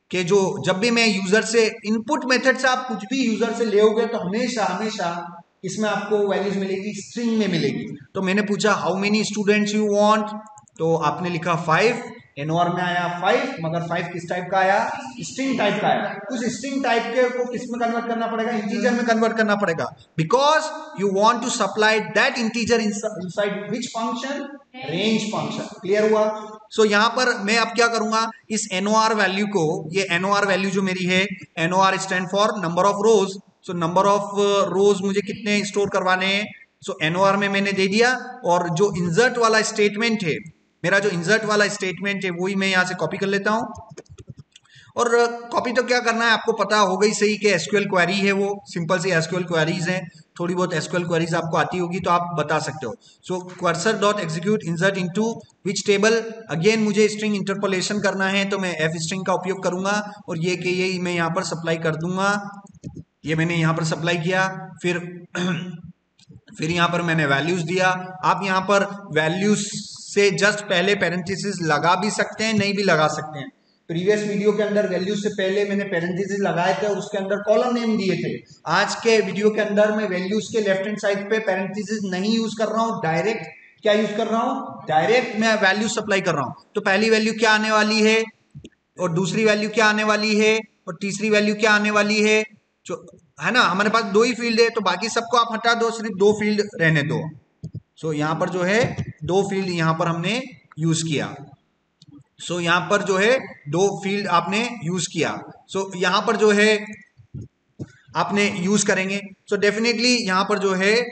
S1: कि जो जब भी मैं यूजर से इनपुट मेथड से आप कुछ भी यूजर से लेओगे तो हमेशा हमेशा इसमें आपको वैल्यूज मिलेगी, स्ट्रिंग में मिलेगी। तो मैंने पूछा how many students you want, तो आपने लिखा फाइव, एनओआर में आया फाइव, मगर फाइव किस टाइप का आया, स्ट्रिंग टाइप का आया। उस स्ट्रिंग टाइप के को किस में कन्वर्ट करना पड़ेगा, इंटीजर में कन्वर्ट करना पड़ेगा, because you want to supply that integer inside which function, range function. Clear हुआ? सो so, यहां पर मैं अब क्या करूंगा, इस एनओआर वैल्यू को, ये एनओआर वैल्यू जो मेरी है, NOR stand for number of rows, so number of rows मुझे कितने स्टोर करवाने हैं, सो एनओआर में मैंने दे दिया। और जो इंसर्ट वाला स्टेटमेंट है, मेरा जो इंसर्ट वाला स्टेटमेंट है वही मैं यहां से कॉपी कर लेता हूं। और कॉपी तो क्या करना है, आपको पता हो गई सही कि एसक्यूएल क्वेरी है, वो सिंपल सी एसक्यूएल क्वेरीज हैं, थोड़ी बहुत एसक्यूएल क्वेरीज आपको आती होगी तो आप बता सकते हो। So cursor dot execute insert into which table, again मुझे स्ट्रिंग इंटरपोलेशन करना है तो मैं एफ स्ट्रिंग का उपयोग करूंगा और ये कि ये मैं यहाँ पर सप्लाई कर दूंगा, ये मैंने यहाँ पर सप्लाई किया। फिर फिर यहाँ पर मैंने वैल्यूज दिया। आप यहाँ पर वैल्यूज से जस्ट पहले पैरेंथेसिस लगा भी सकते हैं, नहीं भी लगा सकते हैं। प्रीवियस वीडियो के अंदर वैल्यूज से पहले मैंने पैरेंथेसिस लगाए थे और उसके अंदर कॉलम नेम दिए थे। आज के वीडियो के अंदर मैं वैल्यूज के लेफ्ट हैंड साइड पे पैरेंथेसिस नहीं यूज कर रहा हूँ, डायरेक्ट क्या यूज कर रहा हूँ, डायरेक्ट मैं वैल्यू सप्लाई कर रहा हूँ। तो पहली वैल्यू क्या आने वाली है और दूसरी वैल्यू क्या आने वाली है और तीसरी वैल्यू क्या आने वाली है, जो है ना, हमारे पास दो ही फील्ड है तो बाकी सबको आप हटा दो, सिर्फ दो फील्ड रहने दो। सो so, यहाँ पर जो है दो फील्ड यहाँ पर हमने यूज किया। सो so, यहाँ पर जो है दो फील्ड आपने यूज किया। सो so, यहाँ पर जो है आपने यूज करेंगे। सो so, डेफिनेटली यहाँ पर जो है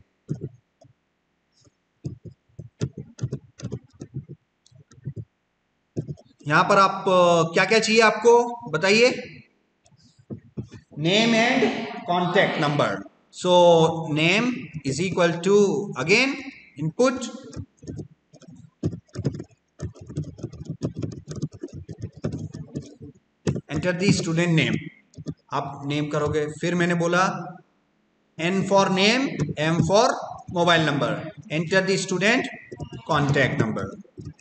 S1: यहाँ पर आप क्या क्या चाहिए आपको बताइए, name and contact number. So name is equal to again input enter the student name, आप नेम करोगे। फिर मैंने बोला N for name, M for mobile number, enter the student contact number,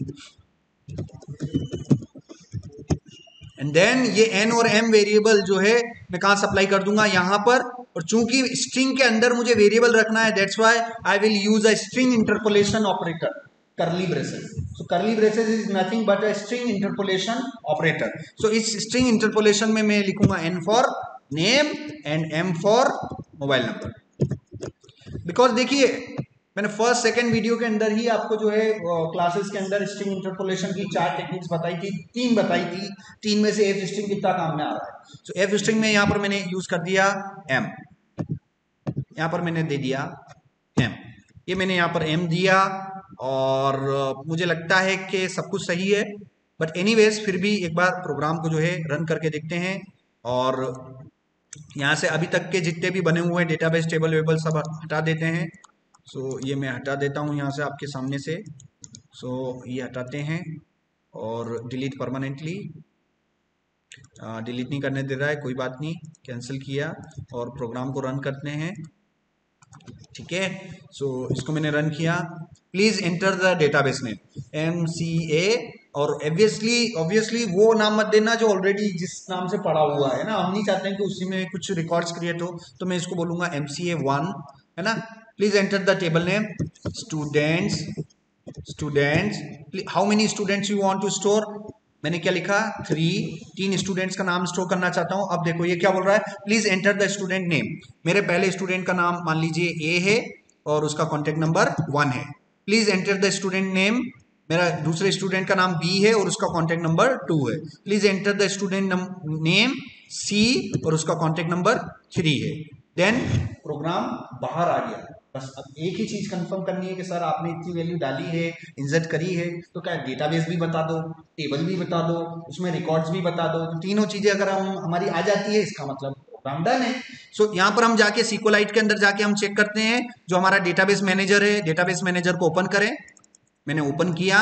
S1: and then ये एन और M variable जो है मैं कहां सप्लाई कर दूंगा, यहां पर। और चूंकि स्ट्रिंग के अंदर मुझे वेरिएबल रखना है, that's why I will use a string interpolation operator, curly braces. So curly braces is nothing but a string interpolation operator. So इस स्ट्रिंग इंटरपोलेशन में मैं लिखूंगा N for name and M for mobile number. Because देखिए मैंने first second video के अंदर ही आपको जो है क्लासेस के अंदर स्ट्रिंग इंटरपोलेशन की चार टेक्निक्स बताई थी, तीन बताई थी, तीन में से एफ स्ट्रिंग कितना काम में आ रहा है। सो एफ स्ट्रिंग में यहां पर मैंने यूज कर दिया एम, यहां पर मैंने दे दिया एम, ये मैंने यहां पर एम दिया और मुझे लगता है कि सब कुछ सही है। बट एनीवेज फिर भी एक बार प्रोग्राम को जो है रन करके देखते हैं और यहां से अभी तक के जितने भी बने हुए डेटाबेस टेबल वेबल सब हटा देते हैं। सो so, ये मैं हटा देता हूँ यहाँ से आपके सामने से। सो so, ये हटाते हैं और डिलीट परमानेंटली, डिलीट नहीं करने दे रहा है, कोई बात नहीं, कैंसिल किया और प्रोग्राम को रन करते हैं। ठीक है, सो so, इसको मैंने रन किया। Please enter the database name M C A, और ऑब्वियसली ऑब्वियसली वो नाम मत देना जो ऑलरेडी जिस नाम से पड़ा हुआ है ना, हम नहीं चाहते हैं कि उसी में कुछ रिकॉर्ड्स क्रिएट हो, तो मैं इसको बोलूंगा एम सी ए वन, है ना। Please enter the table name students, students how many students you want to store, मैंने क्या लिखा थ्री, तीन स्टूडेंट्स का नाम स्टोर करना चाहता हूं। अब देखो ये क्या बोल रहा है, please enter the student name, मेरे पहले स्टूडेंट का नाम मान लीजिए ए है और उसका कॉन्टेक्ट नंबर वन है। Please enter the student name, मेरा दूसरे स्टूडेंट का नाम बी है और उसका कॉन्टेक्ट नंबर टू है। Please enter the student name C और उसका कॉन्टेक्ट नंबर थ्री है। देन प्रोग्राम बाहर आ गया। बस अब एक ही चीज कंफर्म करनी है कि सर आपने इतनी वैल्यू डाली है, इंसर्ट करी है, तो क्या डेटाबेस भी बता दो, टेबल भी बता दो, उसमें रिकॉर्ड्स भी बता दो। तो तीनों चीजें अगर हम हमारी आ जाती है इसका मतलब प्रोग्राम डन है। सो so, यहाँ पर हम जाके सिक्वलाइट के अंदर जाके हम चेक करते हैं, जो हमारा डेटाबेस मैनेजर है, डेटाबेस मैनेजर को ओपन करें। मैंने ओपन किया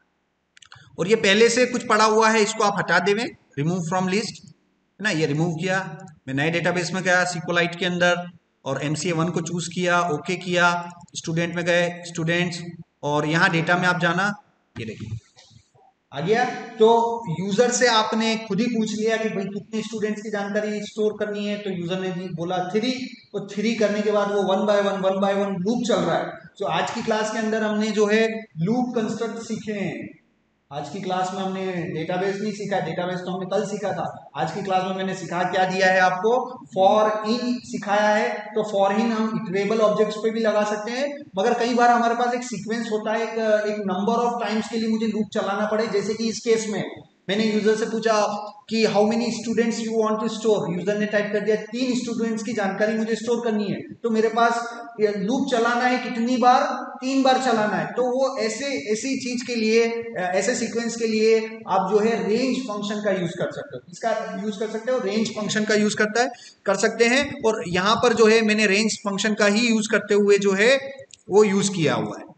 S1: और ये पहले से कुछ पड़ा हुआ है, इसको आप हटा देवें, रिमूव फ्रॉम लिस्ट, है ना, ये रिमूव किया। मैं नए डेटाबेस में गया सिक्वलाइट के अंदर और एम सी ए वन को चूज किया, ओके किया, स्टूडेंट में गए, स्टूडेंट्स, और यहाँ डेटा में आप जाना, ये देखिए आ गया। तो यूजर से आपने खुद ही पूछ लिया कि भाई कितने स्टूडेंट्स की जानकारी स्टोर करनी है, तो यूजर ने बोला थ्री, तो थ्री करने के बाद वो one by one one by one loop चल रहा है। तो आज की क्लास के अंदर हमने जो है लूप कंस्ट्रक्ट सीखे हैं। आज की क्लास में हमने डेटाबेस नहीं सीखा, डेटाबेस तो हमने कल सीखा था। आज की क्लास में मैंने सिखा क्या दिया है आपको, फॉर इन सिखाया है। तो फॉर इन हम इटरेबल ऑब्जेक्ट्स पे भी लगा सकते हैं, मगर कई बार हमारे पास एक सीक्वेंस होता है, एक, एक नंबर ऑफ टाइम्स के लिए मुझे लूप चलाना पड़े। जैसे कि इस केस में मैंने यूजर से पूछा कि how many students you want to store, user ने टाइप कर दिया तीन स्टूडेंट्स की जानकारी मुझे स्टोर करनी है। तो मेरे पास लूप चलाना है कितनी बार, तीन बार चलाना है। तो वो ऐसे ऐसी चीज के लिए, ऐसे सीक्वेंस के लिए आप जो है रेंज फंक्शन का यूज कर सकते हो। इसका यूज कर सकते हो, रेंज फंक्शन का यूज करता है कर सकते हैं। और यहां पर जो है मैंने रेंज फंक्शन का ही यूज करते हुए जो है वो यूज किया हुआ है।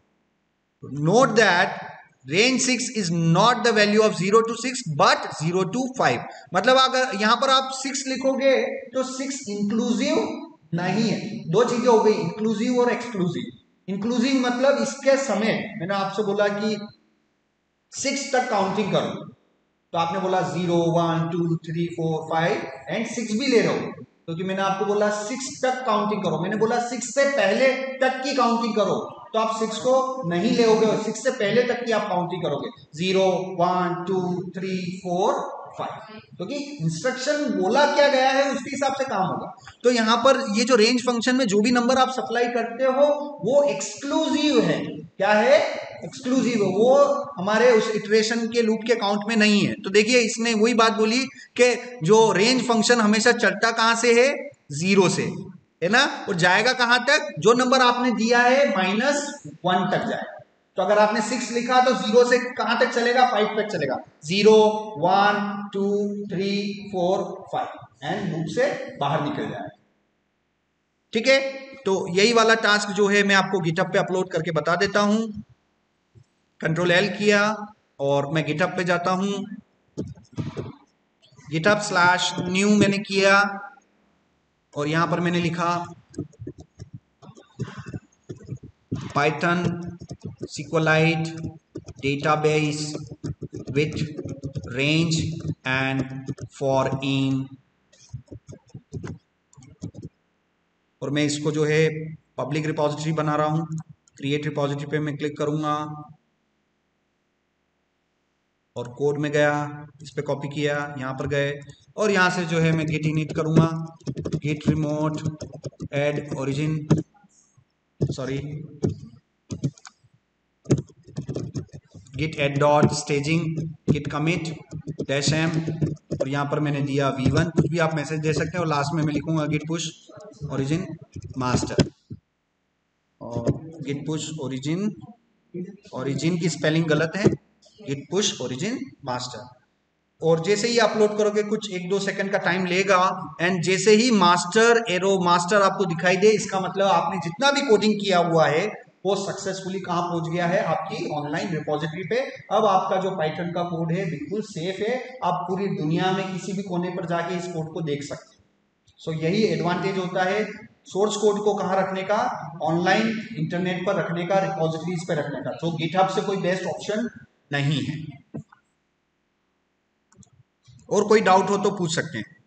S1: Note that range six is not the value of zero to six but zero to five. मतलब अगर यहां पर आप सिक्स लिखोगे तो सिक्स इंक्लूसिव नहीं है। दो चीजें हो गई, इंक्लूसिव और एक्सक्लूसिव। इंक्लूसिव मतलब इसके समय मैंने आपसे बोला कि सिक्स तक काउंटिंग करो, तो आपने बोला zero one two three four five and six भी ले रहे हो, क्योंकि तो मैंने आपको बोला सिक्स तक काउंटिंग करो। मैंने बोला सिक्स से पहले तक की काउंटिंग करो, तो आप सिक्स को नहीं लेोगे और सिक्स से पहले तक की आप काउंटिंग करोगे, zero one two three four five, क्योंकि इंस्ट्रक्शन बोला क्या गया है उसके हिसाब से काम होगा। तो यहां पर ये जो रेंज फंक्शन में जो भी नंबर आप सप्लाई करते हो वो एक्सक्लूसिव है। क्या है? एक्सक्लूसिव है, वो हमारे उस इटरेशन के लूप के काउंट में नहीं है। तो देखिए इसने वही बात बोली कि जो रेंज फंक्शन हमेशा चलता कहां से है, जीरो से, है ना, और जाएगा कहां तक, जो नंबर आपने दिया है माइनस वन तक जाएगा। तो अगर आपने सिक्स लिखा तो जीरो से कहां तक चलेगा, फाइव तक चलेगा, zero one two three four five and loop से बाहर निकल जाएगा। ठीक है, तो यही वाला टास्क जो है मैं आपको गिटहब पे अपलोड करके बता देता हूं। कंट्रोल एल किया और मैं गिटहब पे जाता हूं, गिटहब स्लैश न्यू मैंने किया और यहां पर मैंने लिखा Python SQLite database with range and for in, और मैं इसको जो है पब्लिक रिपोजिटरी बना रहा हूं। क्रिएट रिपोजिटरी पे मैं क्लिक करूंगा और कोड में गया, इस पे कॉपी किया, यहां पर गए और यहां से जो है मैं git init करूंगा, git remote add origin, sorry git add dot staging git commit dash m, और यहाँ पर मैंने दिया वी वन, कुछ भी आप मैसेज दे सकते हैं। और लास्ट में मैं लिखूंगा git push origin master, और git push origin, origin की स्पेलिंग गलत है, git push origin master। और जैसे ही अपलोड करोगे कुछ एक दो सेकंड का टाइम लेगा, एंड जैसे ही मास्टर एरो मास्टर आपको दिखाई दे, इसका मतलब आपने जितना भी कोडिंग किया हुआ है वो सक्सेसफुली कहां पहुंच गया है, आपकी ऑनलाइन रिपोजिटरी पे। अब आपका जो पाइथन का कोड है बिल्कुल सेफ है, आप पूरी दुनिया में किसी भी कोने पर जाके इस कोड को देख सकते हैं। सो यही एडवांटेज होता है सोर्स कोड को कहां रखने का, ऑनलाइन इंटरनेट पर रखने का, रिपोजिटरीज पे रखने का, जो गिटहब से कोई बेस्ट ऑप्शन नहीं है। और कोई डाउट हो तो पूछ सकते हैं।